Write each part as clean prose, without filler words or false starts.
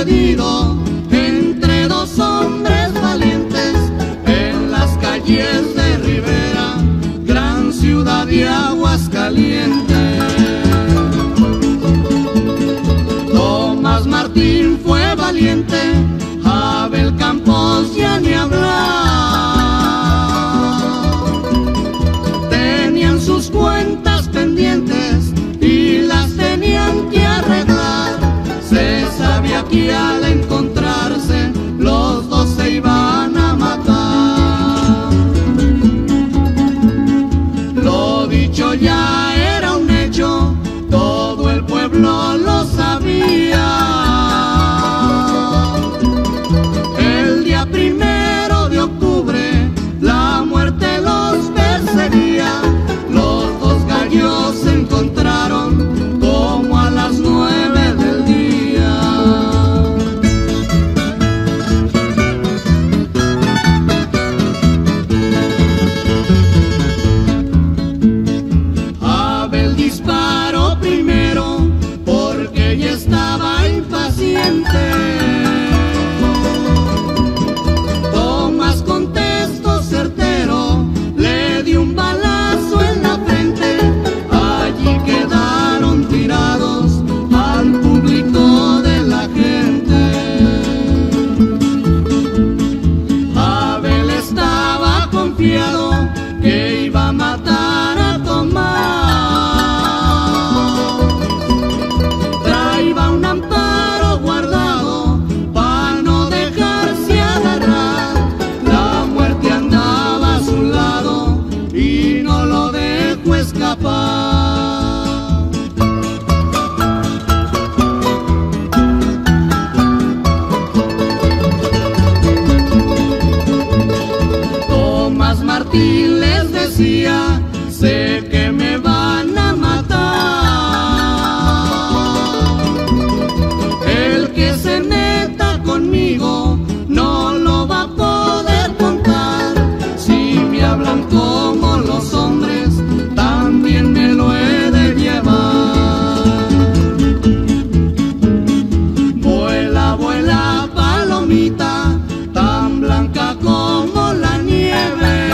sucedido entre dos hombres valientes en las calles de Rivera, gran ciudad de Aguascalientes. Tomás Martín fue valiente, Abel Campos ya ni hablar. Tenían sus cuentas pendientes y las tenían que arreglar. Se sabía que al encontrarse los dos se iban a matar. Lo dicho ya era un hecho, todo el pueblo lo sabía. El día 1 de octubre la muerte los perseguía. Los dos gallos se encontraron como a las 9 del día. Abel disparó primero porque ya estaba impaciente. Tomás contestó certero, le dio un balazo en la frente. Allí quedaron tirados al público de la gente. Abel estaba confiado que iba a matar a Tomás. Traía un amparo guardado para no dejarse agarrar. La muerte andaba a su lado y no lo dejó escapar. Tomás Martín les decía, sé que me van a matar. El que se meta conmigo no lo va a poder contar. Si me hablan como los hombres, también me lo he de llevar. Vuela, vuela, palomita, tan blanca como la nieve.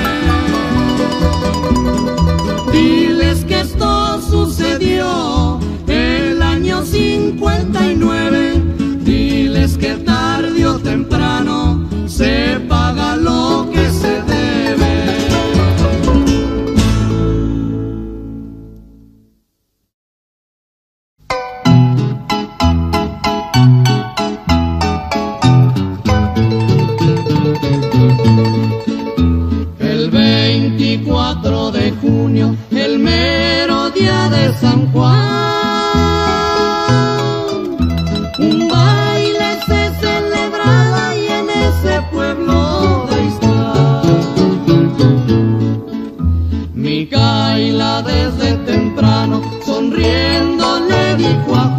Diles que esto sucedió el año 59. Diles que tarde o temprano se paga lo que se debe. El 24 de junio, el mero día de San Juan, un baile se celebraba y en ese pueblo de Ixtlán, Micaela desde temprano sonriendo le dijo a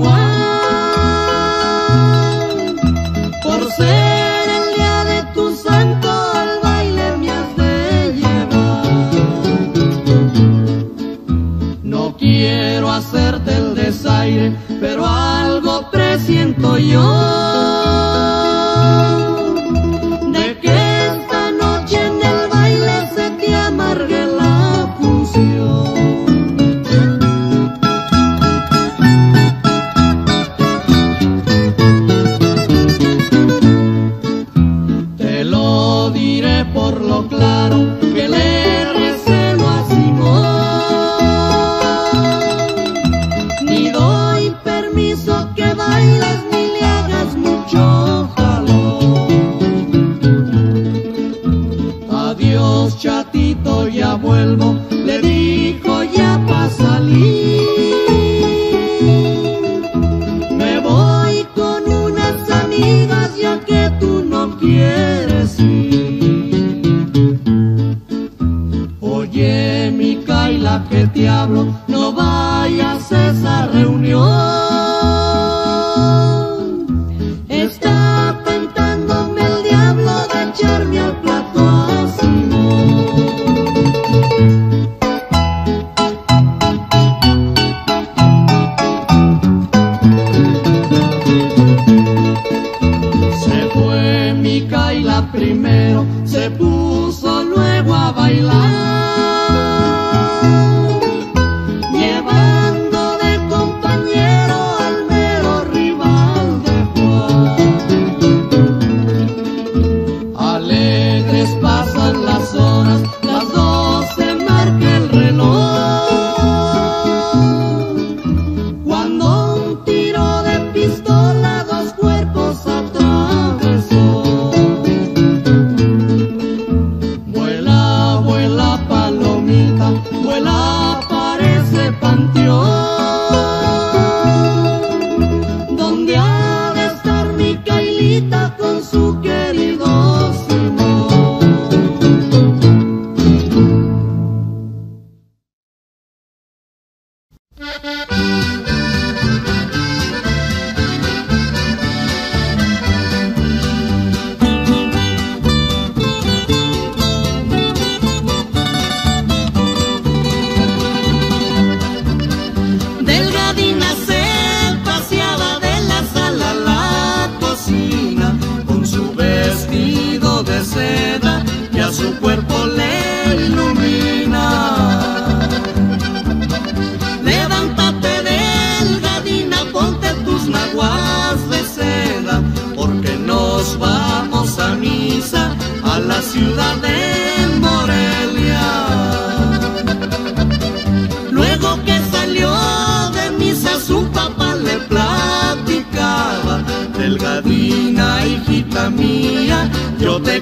Juan, por ser el día de tu santo al baile me has de llevar. No quiero hacerte el desaire, pero algo presiento yo, de que esta noche en el baile se te amargue la función. Te lo diré por lo claro que le recelo a Simón. Ni doy permiso que bailes ni le hagas mucho jalón. Adiós chatito, ya vuelvo, le dijo ya pa' salir. Me voy con unas amigas ya que tú no quieres ir. Oye Micaela que te hablo, no vayas a esa reunión. Está tentándome el diablo de echarme al plato a Simón.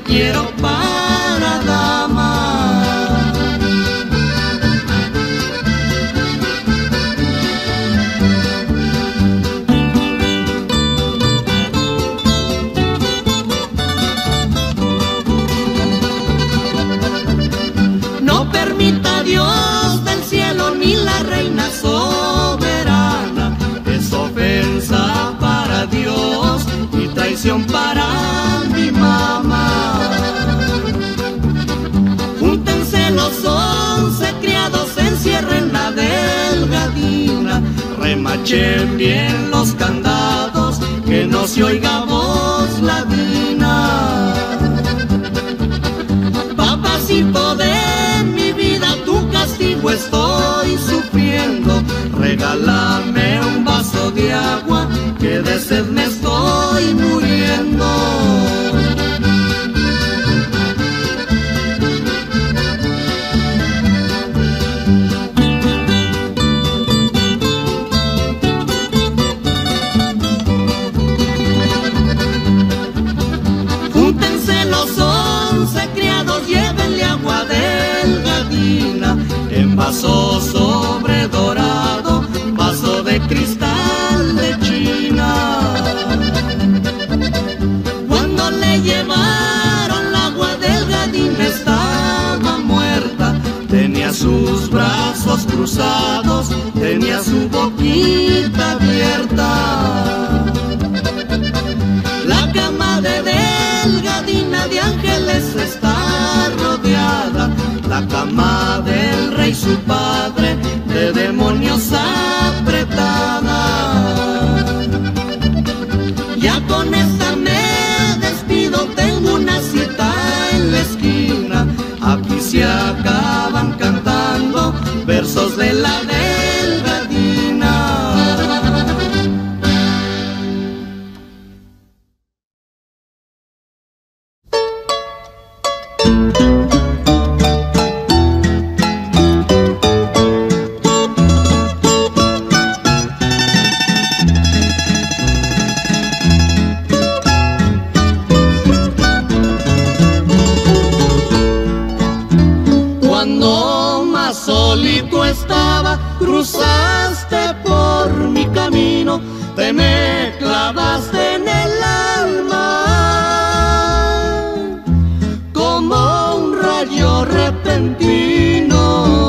quiero para dama. No permita Dios del cielo ni la reina soberana, es ofensa para Dios y traición para mi mamá. Júntense los 11 criados, encierren la delgadina, remachen bien los candados, que no se oiga voz ladina. Papacito de mi vida, tu castigo estoy sufriendo, regálame un vaso de agua, que de sed me estoy muriendo. Júntense los 11 criados, llévenle agua delgadina, en vaso sobre dorado, vaso de cristal de China. Cuando le llevaron el agua delgadina estaba muerta, tenía sus brazos cruzados, tenía su boquita abierta. La cama de delgadina de ángeles está rodeada, la cama del rey su padre de demonios apretada. Ya con esta me despido, tengo una cita en la esquina, aquí se acaban cantando versos de la delgadina. Cuando más solito estaba, cruzaste por mi camino, te me clavaste en el alma como un rayo repentino.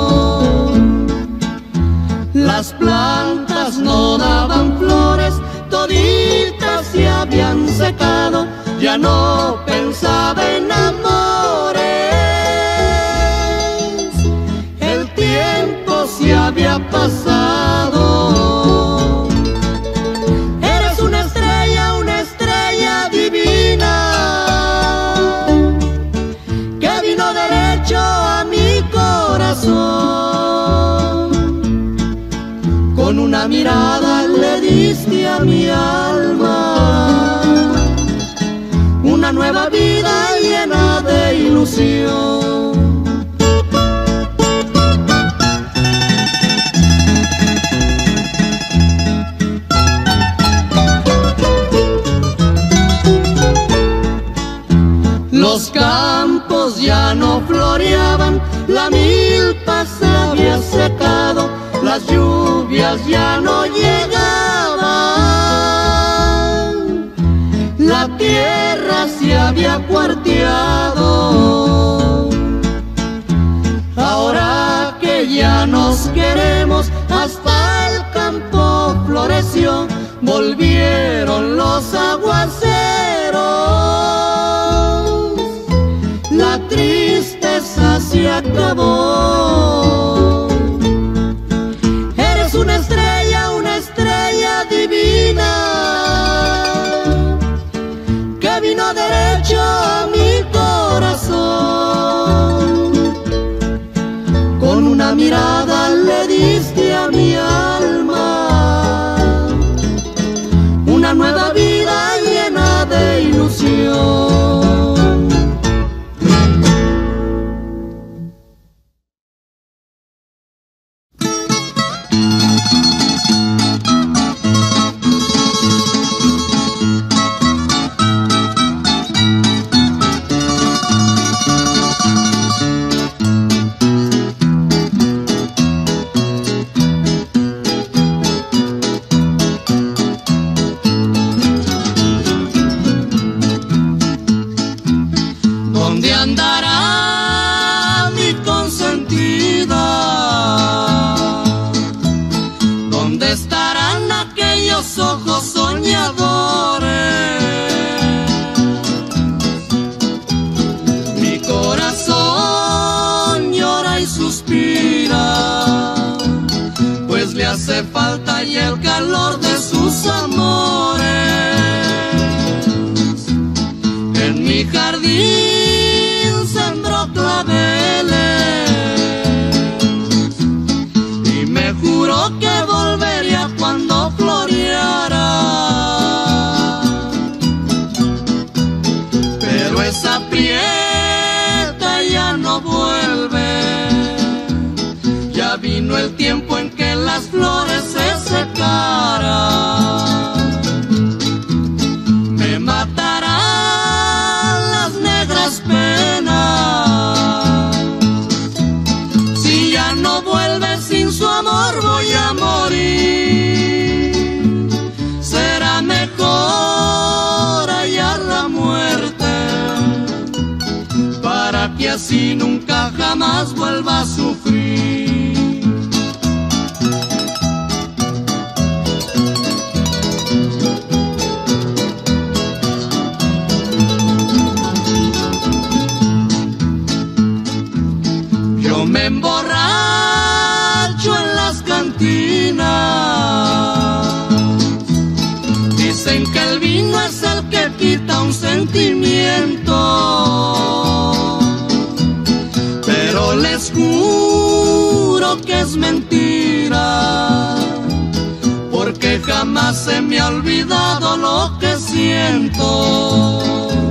Las plantas no daban flores, toditas se habían secado, ya no pensaba en amores. Se había pasado. Eres una estrella divina, que vino derecho a mi corazón. Con una mirada le diste a mi alma una nueva vida llena de ilusión. Los campos ya no floreaban, la milpa se había secado, las lluvias ya no llegaban, la tierra se había cuarteado. Ahora que ya nos queremos, hasta el campo floreció, volvieron los aguaceros. La tristeza se acabó. Eres una estrella divina, que vino derecho a mi corazón. Con una mirada le diste a mi alma una nueva vida llena de ilusión. tus ojos soñadores. Mi corazón llora y suspira, pues le hace falta y el calor de sus amores. En mi jardín sembró claveles y me juró que volvería cuando floreara. Pero esa prieta ya no vuelve. Ya vino el tiempo en que las flores se secaran. Me matarán las negras penas. Si ya no vuelve, sin su amor voy a morir. Será mejor hallar la muerte, para que así nunca jamás vuelva a sufrir. Yo me emborracho en las cantinas. Dicen que el vino es el que quita un sentimiento, pero les juro que es mentira, porque jamás se me ha olvidado lo que siento.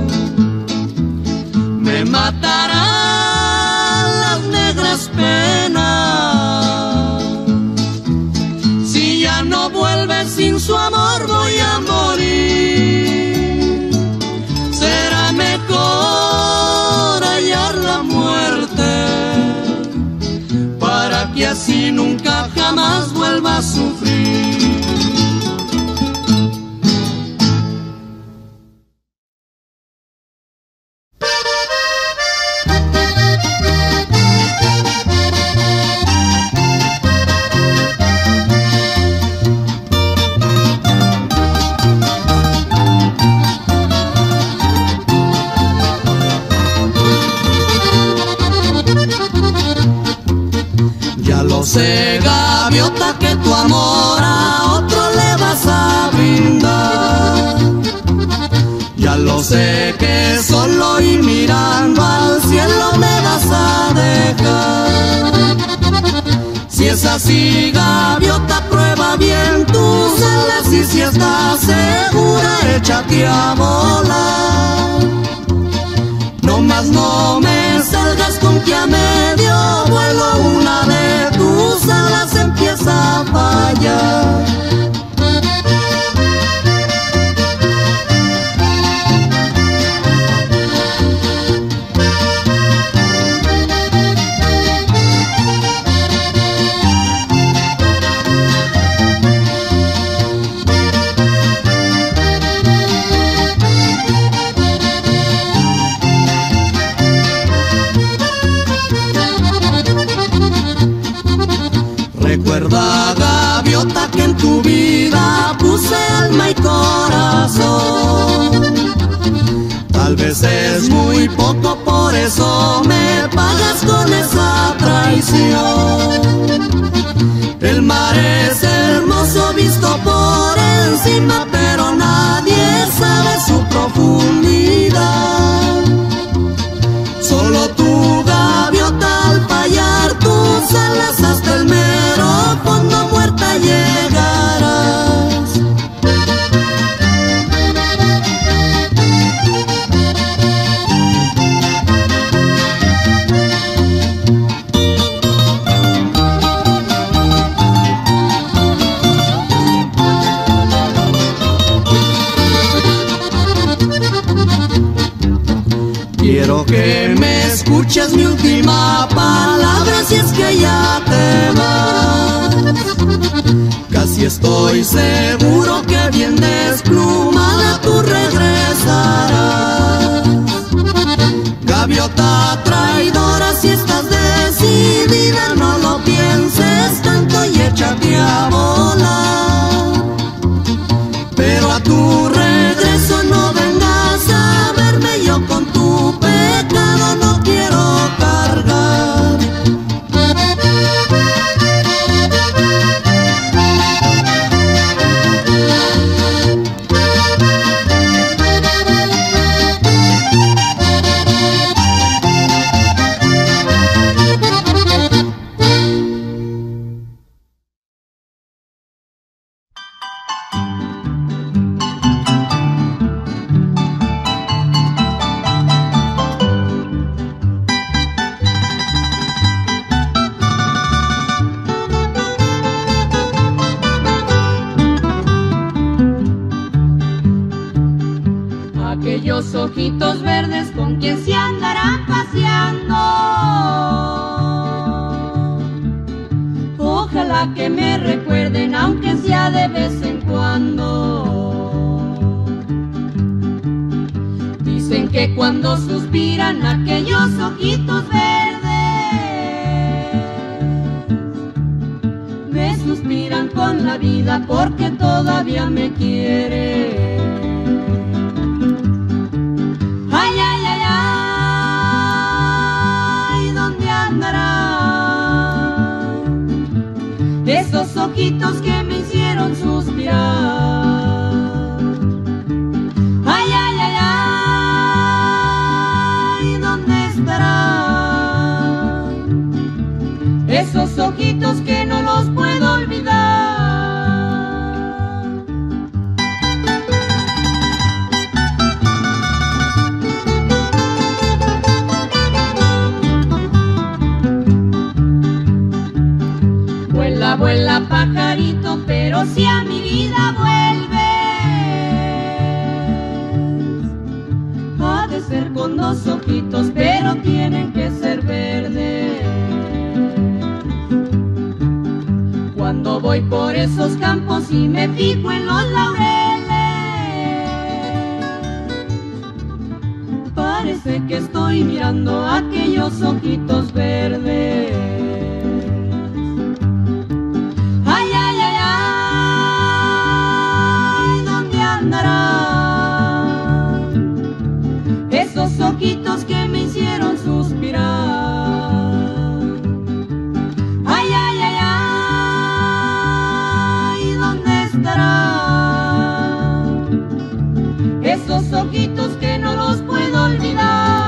Me matarán las negras penas. Si ya no vuelve, sin su amor voy a morir. Será mejor hallar la muerte, para que así nunca jamás vuelva a sufrir. Lo sé, gaviota, que tu amor a otro le vas a brindar. Ya lo sé, que solo y mirando al cielo me vas a dejar. Si es así, gaviota, prueba bien tus alas, y si estás segura, échate a volar. No más no me salgas con que a medio vuelo una de tus alas empieza a fallar. Recuerda, gaviota, que en tu vida puse alma y corazón. Tal vez es muy poco, por eso me pagas con esa traición. El mar es hermoso visto por encima, pero nadie sabe su profundidad. Solo tú, gaviota, al fallar tus alas, hasta el mero fondo muerta llegarás. Quiero que me escuches mi última palabra, si es que ya te vas. Casi estoy seguro que bien desplumada tú regresarás. Gaviota traidora, si estás decidida, no lo pienses tanto y échate a volar. a tu regreso no vengas a verme, yo con tu pecado no quiero cargar. Aquellos ojitos verdes con quien se andarán paseando, ojalá que me recuerden aunque sea de vez en cuando. Dicen que cuando suspiran aquellos ojitos verdes, me suspiran con la vida porque todavía me quieren. Ay, ay, ay, ay, ¿dónde andarán esos ojitos que me hicieron suspirar? Ay, ay, ay, ay, ¿dónde estarán esos ojitos que no los puedo olvidar? Vuela pajarito, pero si a mi vida vuelves, ha de ser con dos ojitos, pero tienen que ser verdes. Cuando voy por esos campos y me fijo en los laureles, parece que estoy mirando aquellos ojitos verdes. Esos ojitos que me hicieron suspirar. Ay, ay, ay, ay, ¿dónde estarán esos ojitos que no los puedo olvidar?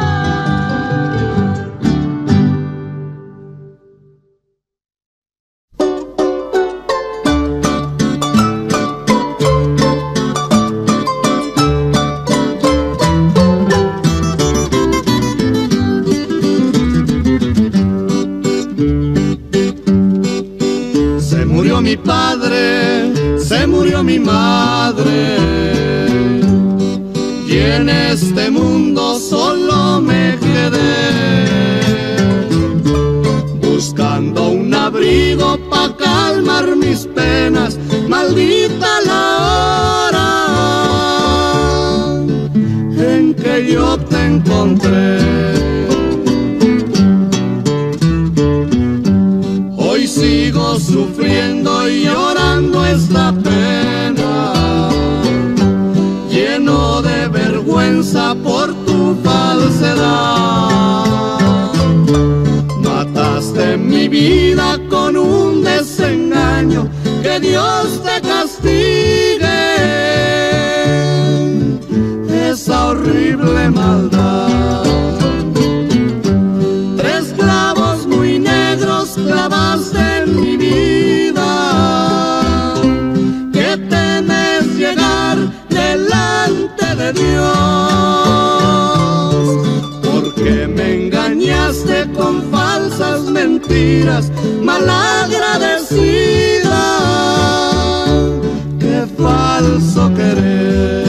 Mi padre, se murió mi madre, y en este mundo solo me quedé, buscando un abrigo pa' calmar mis penas, maldita la hora en que yo te encontré. Hoy sigo sufriendo y llorando esta pena, lleno de vergüenza por tu falsedad. Mataste mi vida con un desengaño, que Dios te castigue esa horrible maldad. Tres clavos muy negros clavaste en mi vida, que temes llegar delante de Dios, porque me engañaste con falsas mentiras, malagradecida, qué falso querer.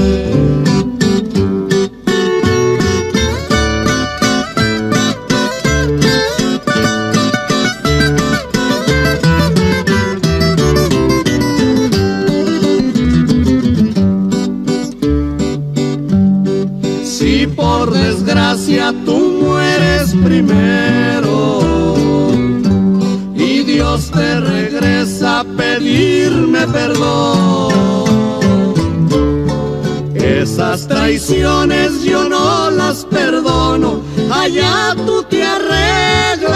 Si por desgracia tú mueres primero y Dios te regresa a pedirme perdón, Las traiciones yo no las perdono, allá tú te arreglas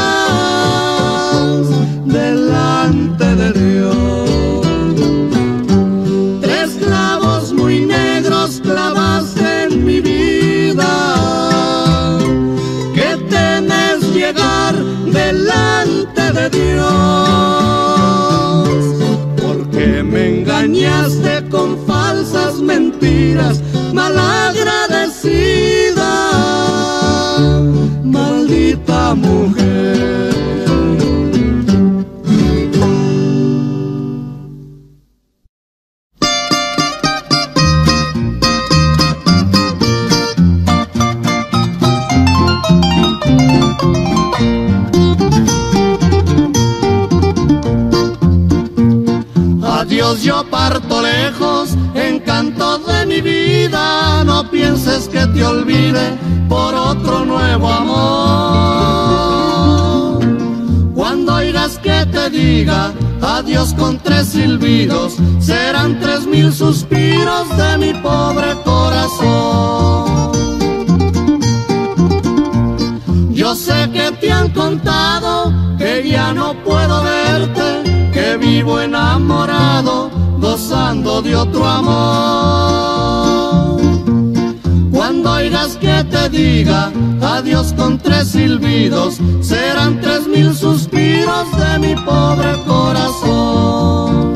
delante de Dios. 3 clavos muy negros clavaste en mi vida, que temes llegar delante de Dios, porque me engañaste con falsas mentiras, malagradecida, maldita mujer. Adiós, yo parto lejos, encanto de mi vida, no pienses que te olvide por otro nuevo amor. Cuando oigas que te diga adiós con 3 silbidos, serán 3000 suspiros de mi pobre corazón. Yo sé que te han contado que ya no puedo verte, que vivo enamorado, gozando de otro amor. Cuando oigas que te diga adiós con 3 silbidos, serán 3000 suspiros de mi pobre corazón.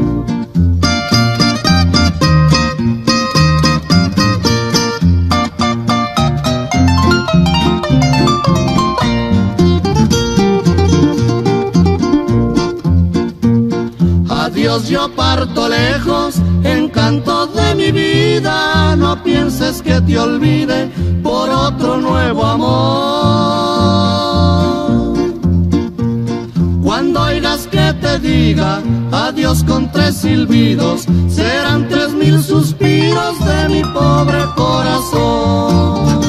Adiós, yo parto lejos, encanto de mi vida, no pienses que te olvide por otro nuevo amor. Cuando oigas que te diga adiós con 3 silbidos, serán 3000 suspiros de mi pobre corazón.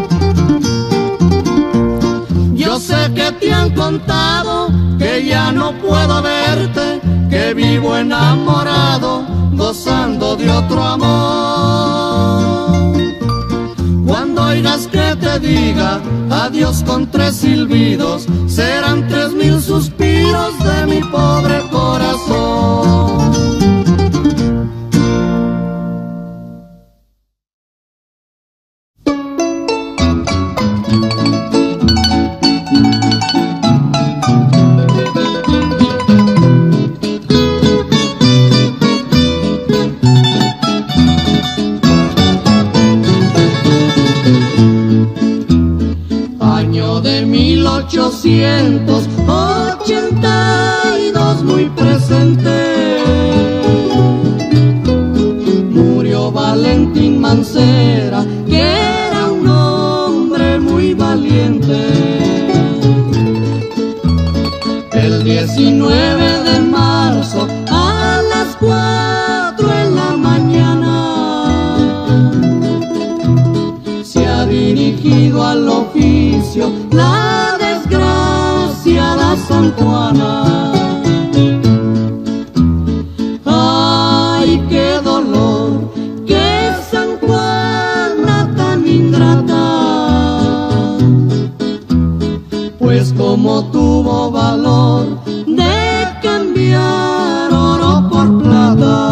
Yo sé que te han contado que ya no puedo verte, que vivo enamorado, gozando de otro amor. Cuando oigas que te diga adiós con 3 silbidos, serán 3000 suspiros de mi pobre corazón. Año de 1882, muy presente, murió Valentín Mancera, que era un hombre muy valiente. El 19 de marzo a las 4 de la mañana se ha dirigido al oficio la desgraciada San Juana. Ay, qué dolor, qué San Juana tan ingrata, pues como tuvo valor de cambiar oro por plata.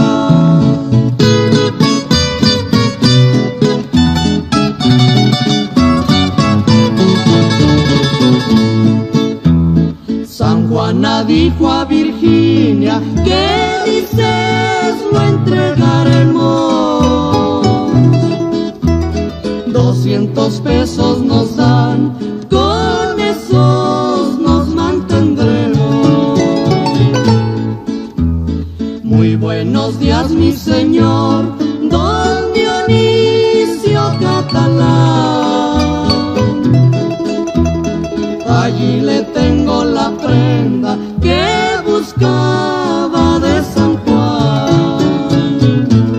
San Juana dijo a Virginia que dices lo entregaremos, 200 pesos nos dan, con esos nos mantendremos. Muy buenos días, mi señor, don Dionisio Catalán. Allí le tengo la prenda que buscaba de San Juan.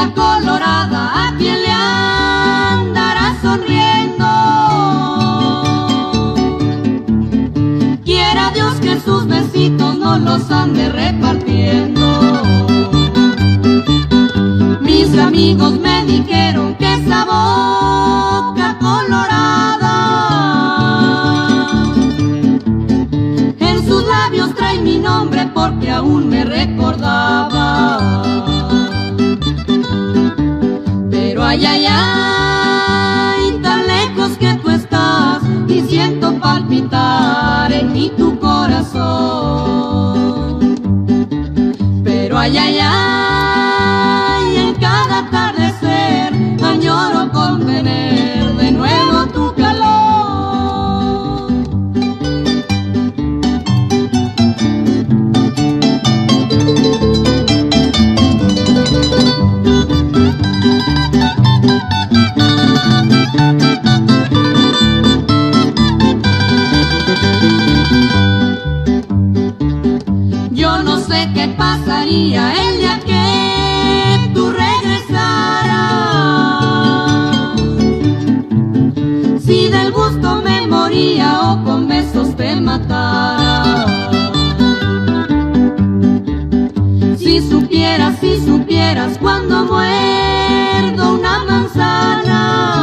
boquita colorada, ¿a quién le andará sonriendo? Quiera Dios que sus besitos no los ande repartiendo. Mis amigos me dijeron que esa boca colorada en sus labios trae mi nombre porque aún me recordaba. Pero ay, ay, ay, tan lejos que tú estás y siento palpitar en mí tu corazón. Pero ay, ay, ay, en cada atardecer añoro con tener de nuevo tu calor. Yo no sé qué pasaría el día que tú regresaras, si del gusto me moría o con besos te matara. Si supieras cuando muerdo una manzana,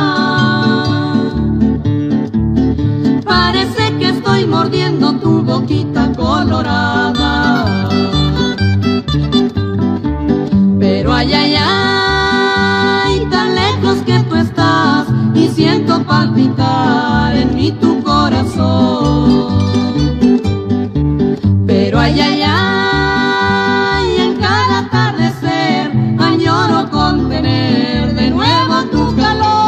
parece que estoy mordiendo tu boquita colorada. Pero ay, ay, ay, tan lejos que tú estás y siento palpitar en mí tu corazón. Pero ay, ay, ay, en cada atardecer añoro con tener de nuevo tu calor.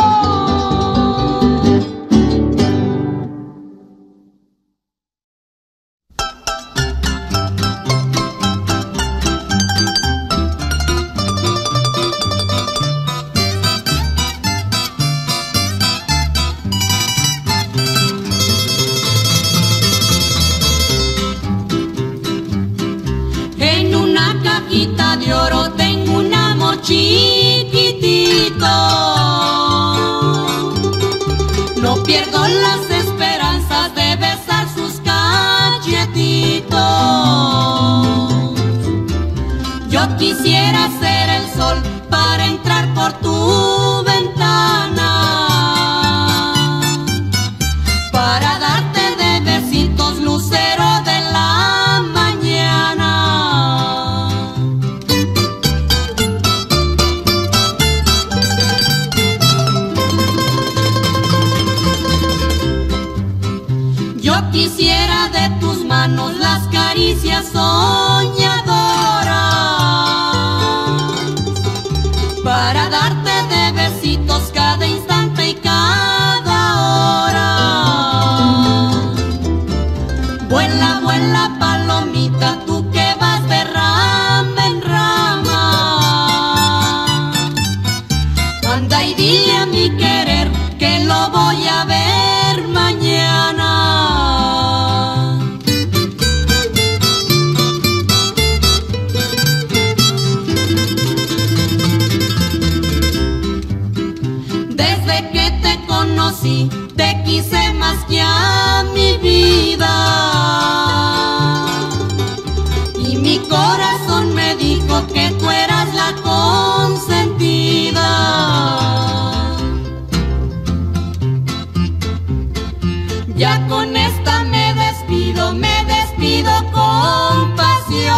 En una cajita de oro tengo un amor chiquitito. No pierdo las esperanzas de besar sus cachetitos. Yo quisiera ser el sol para entrar por tu ventana, para darte de besitos lucero de la mañana. Yo quisiera de tus manos las caricias soñadoras, para darte de besitos cada instante y cada hora. Vuela, vuela, palomita, tú que vas de rama en rama. Anda y dile a mi querer que lo voy a ver mañana. Desde que te conocí, te quise más que a mi vida. Y mi corazón me dijo que tú eras la consentida. Ya con esta me despido con pasión.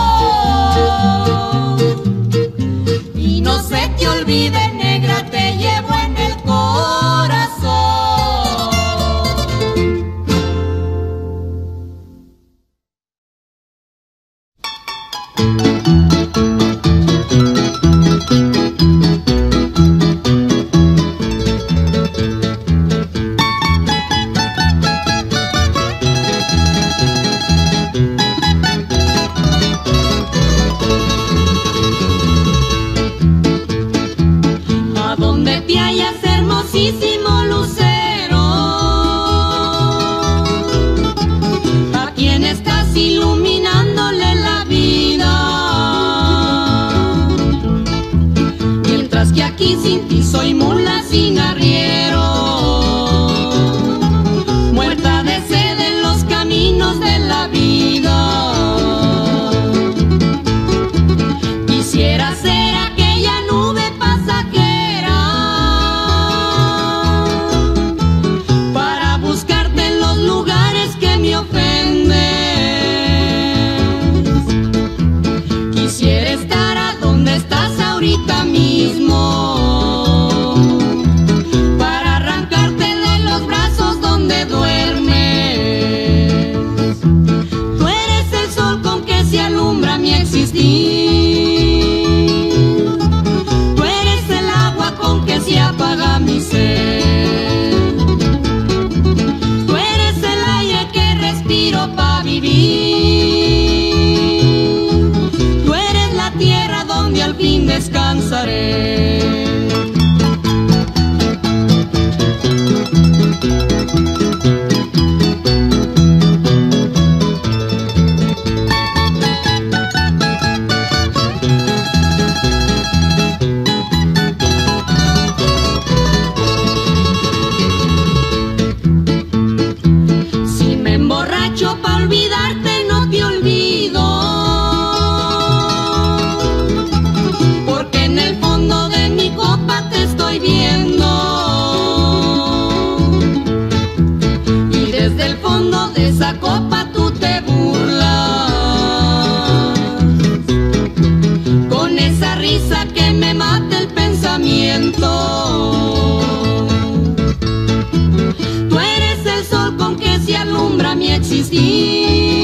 Y no se te olvide, negra, te llevo en el corazón. descansaré. Pa' olvidarte no te olvido, porque en el fondo de mi copa te estoy viendo, y desde el fondo de esa copa tú te burlas, con esa risa que me mata el pensamiento. Tú eres el sol con que se alumbra mi existir.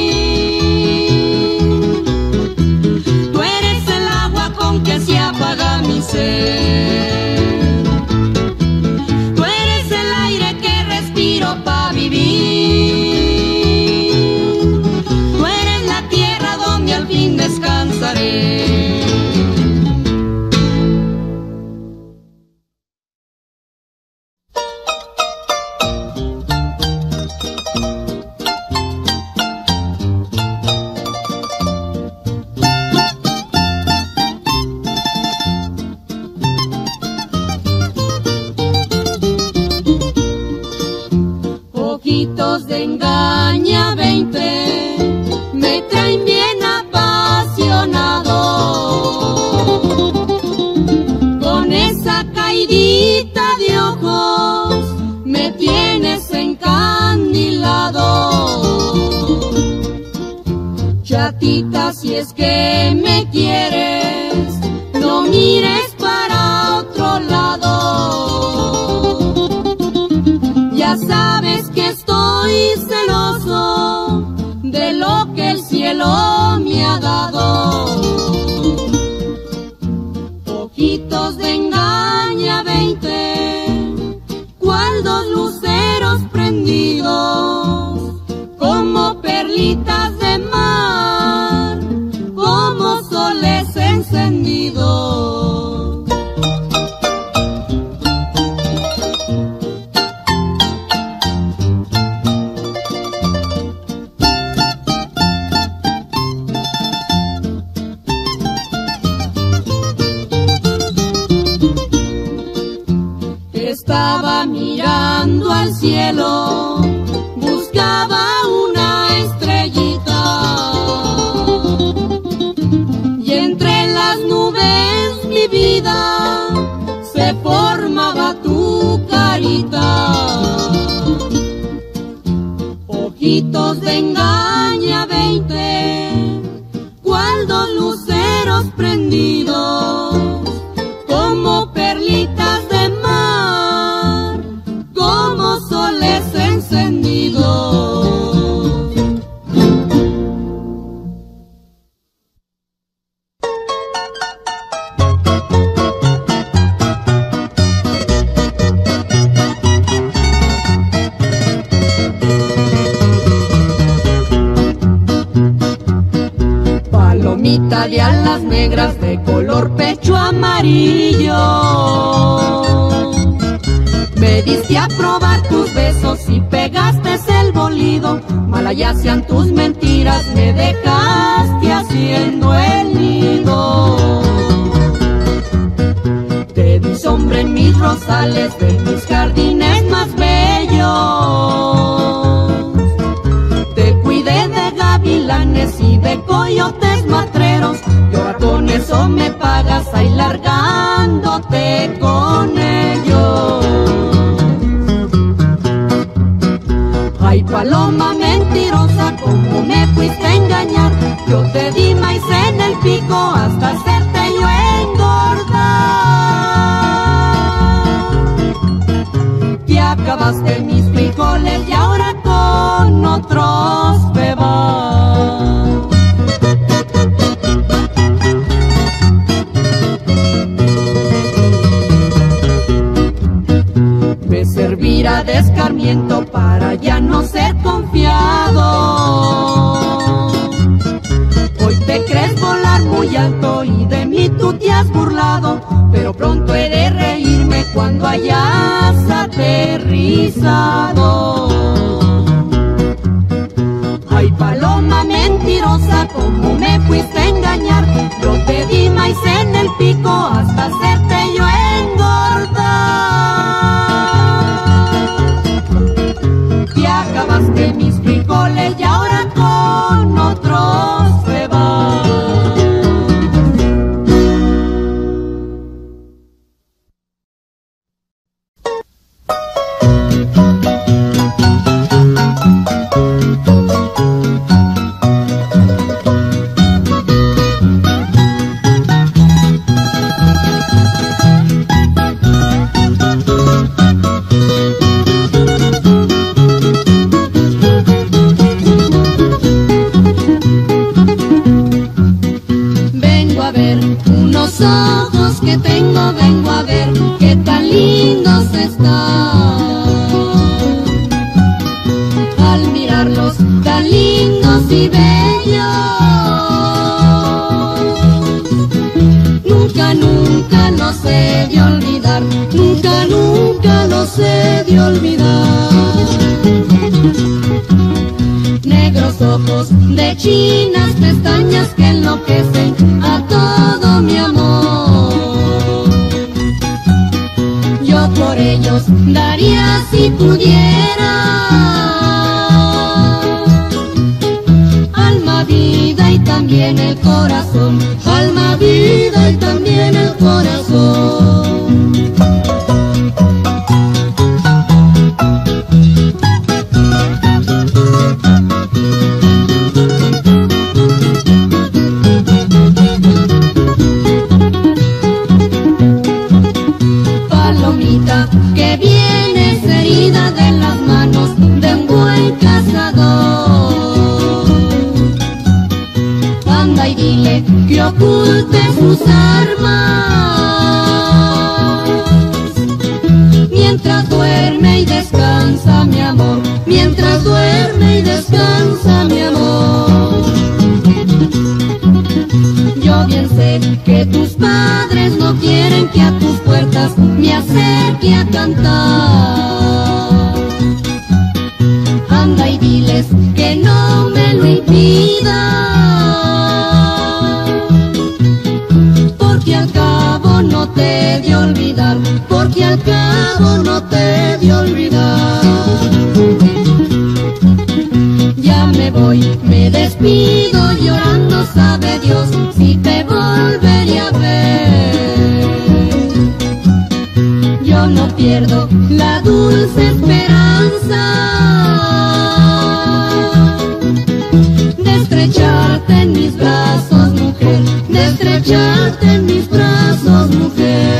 Tú eres el agua con que se apaga mi ser. Tú eres el aire que respiro para vivir. Tú eres la tierra donde al fin descansaré. Ojitos de engaña 20 me traen bien apasionado, con esa caidita de ojos me tienes encandilado. Chatita, si es que me quieres, no mires para otro lado. Ya sabes que estoy celoso de lo que el cielo me ha dado. Ojitos de engaña 20, cual dos luceros prendidos, como perlitas de mar, como soles encendidos. Estaba mirando al cielo, buscaba una estrellita, y entre las nubes, mi vida, se formaba tu carita. Ojitos de engaña 20, cual dos luceros prendidos, como perlitas de mar, como soles encendidos. Palomita de alas negras de color pecho amarillo, me diste a probar tus besos y pegaste el bolido. Mala ya sean tus mentiras, me dejaste haciendo el nido. Te di sombra en mis rosales de mis jardines más bellos. Te cuidé de gavilanes y de coyotes matreros, y ahora con eso me pagas ahí largándote con ellos. Ay, paloma mentirosa, ¿cómo me fuiste a engañar? Yo te di maíz en el pico hasta hacerte yo engordar. Te acabaste mis frijoles y ahora con otros te vas. Me servirá de escarmiento para ya no ser confiado. Hoy te crees volar muy alto y de mí tú te has burlado. pisado. Ay, paloma mentirosa, ¿cómo me fuiste a engañar? Yo te di maíz en el pico hasta hacerte yo engordar. Te acabaste mis frijoles y ahora con otros te vas. Ojos que tengo, vengo a ver qué tan lindos están. Al mirarlos tan lindos y bellos, nunca, nunca los he de olvidar, nunca, nunca los he de olvidar. Negros ojos de chinas pestañas que enloquecen a todo mi amor. Yo por ellos daría si pudiera alma, vida y también el corazón, alma, vida y también el corazón. Que vienes herida de las manos de un buen cazador. Anda y dile que oculte sus armas, mientras duerme y descansa mi amor, mientras duerme y descansa mi amor. Yo bien sé que tus padres no quieren que a tus puertas me acerque a cantar. Anda y diles que no me lo impidan, porque al cabo no te he de olvidar, porque al cabo no te he de olvidar. Ya me voy, me despido llorando, sabe Dios si te volveré a ver. Yo no pierdo la dulce esperanza de estrecharte en mis brazos, mujer, de estrecharte en mis brazos, mujer.